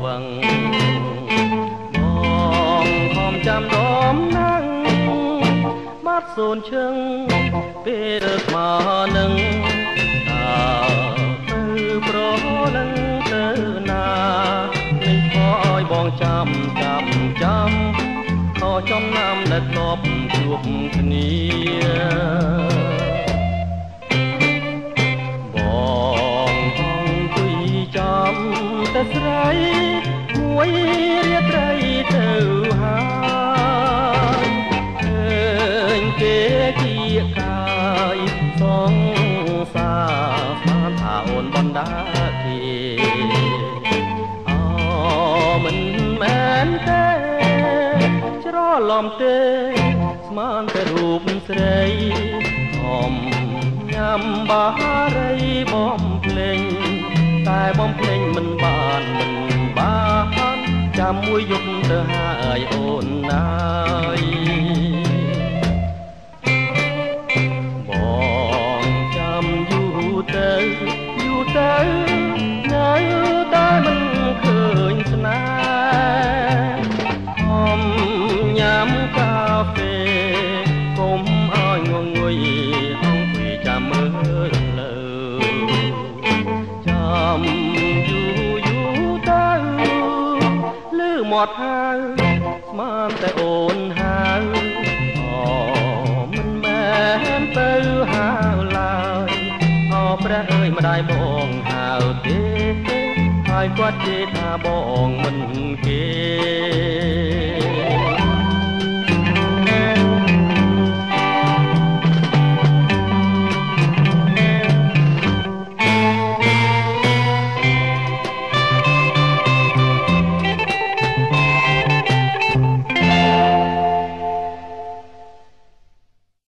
ងបងខំចាំដមណាំងបាត់សូនឈឹងពេលស្មើនឹងតើទៅប្រនឹងទៅណានេះខោឲ្យបងចាំខោចំណាំដែលធ្លាប់ជួបគ្នាបងអង្គុយចាំតែស្រីមួយរាត្រីទៅហើយឃើញគេគៀកកាយសងសាស្មានថាអូនបណ្ដាគេមិនមែនទេច្រឡំទេស្មានតែរូបស្រីអមញ៉ាំបារីបំភ្លេងតែបំភ្លេងមិនបានចាំមួយយប់ទៅហើយអូនណាយបងចាំយូរទៅនៅតែមិនឃើញស្នេហ៍អមញ៉ាំកាហ្វេកុំឲ្យងងុយអង្គុយចាំមើលលើចាំយូរទៅលឺមាត់ហៅស្មានតែអូនហៅមិនមែនទៅហៅឡើយព្រះអើយម្ដាយបងហៅទេហើយគាត់ជេរថាបងមិនគេ